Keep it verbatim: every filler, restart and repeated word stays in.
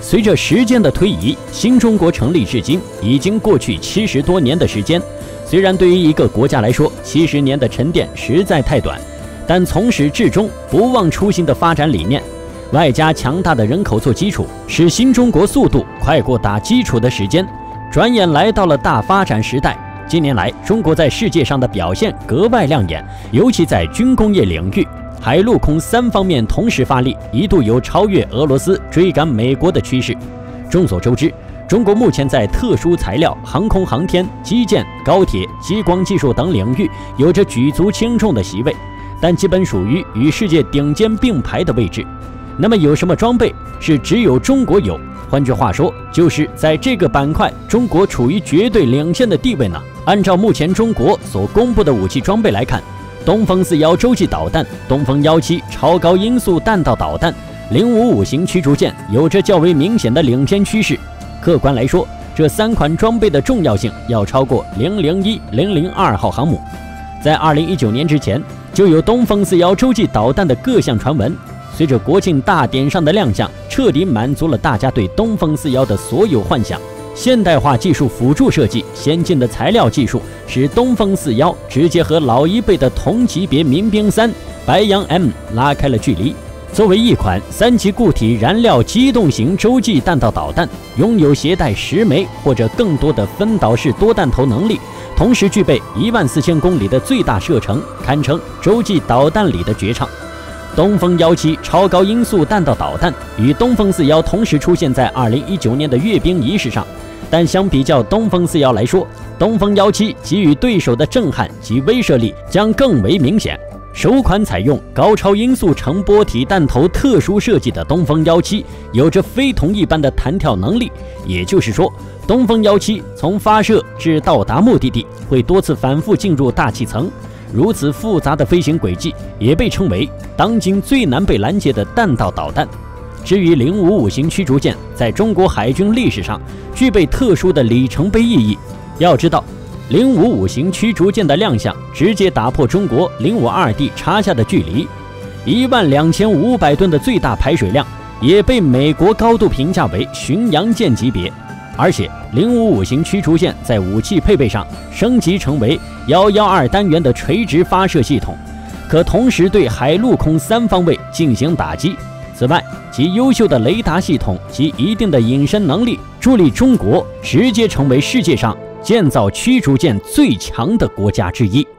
随着时间的推移，新中国成立至今已经过去七十多年的时间。虽然对于一个国家来说，七十年的沉淀实在太短，但从始至终不忘初心的发展理念，外加强大的人口做基础，使新中国速度快过打基础的时间，转眼来到了大发展时代。近年来，中国在世界上的表现格外亮眼，尤其在军工业领域，海陆空三方面同时发力，一度有超越俄罗斯追赶美国的趋势。众所周知，中国目前在特殊材料、航空航天、基建、高铁、激光技术等领域有着举足轻重的席位，但基本属于与世界顶尖并排的位置。那么有什么装备是只有中国有？换句话说，就是在这个板块，中国处于绝对领先的地位呢？按照目前中国所公布的武器装备来看，东风四幺洲际导弹、东风幺七超高音速弹道导弹、零五五型驱逐舰有着较为明显的领先趋势。客观来说，这三款装备的重要性要超过零零一、零零二号航母。在二零一九年之前，就有东风四幺洲际导弹的各项传闻。随着国庆大典上的亮相，彻底满足了大家对东风四幺的所有幻想。现代化技术辅助设计，先进的材料技术，使东风四幺直接和老一辈的同级别民兵三、白杨 M 拉开了距离。作为一款三级固体燃料机动型洲际弹道导弹，拥有携带十枚或者更多的分导式多弹头能力，同时具备一万四千公里的最大射程，堪称洲际导弹里的绝唱。东风幺七超高音速弹道导弹与东风四幺同时出现在二零一九年的阅兵仪式上，但相比较东风四幺来说，东风幺七给予对手的震撼及威慑力将更为明显。首款采用高超音速成波体弹头特殊设计的东风幺七有着非同一般的弹跳能力，也就是说，东风幺七从发射至到达目的地会多次反复进入大气层。如此复杂的飞行轨迹也被称为当今最难被拦截的弹道导弹。至于零五五型驱逐舰，在中国海军历史上具备特殊的里程碑意义。要知道，零五五型驱逐舰的亮相直接打破中国零五二 D 插下的距离，一万两千五百吨的最大排水量也被美国高度评价为巡洋舰级别。而且零五五型驱逐舰在武器配备上升级成为一一二单元的垂直发射系统，可同时对海陆空三方位进行打击。此外，其优秀的雷达系统及一定的隐身能力，助力中国直接成为世界上建造驱逐舰最强的国家之一。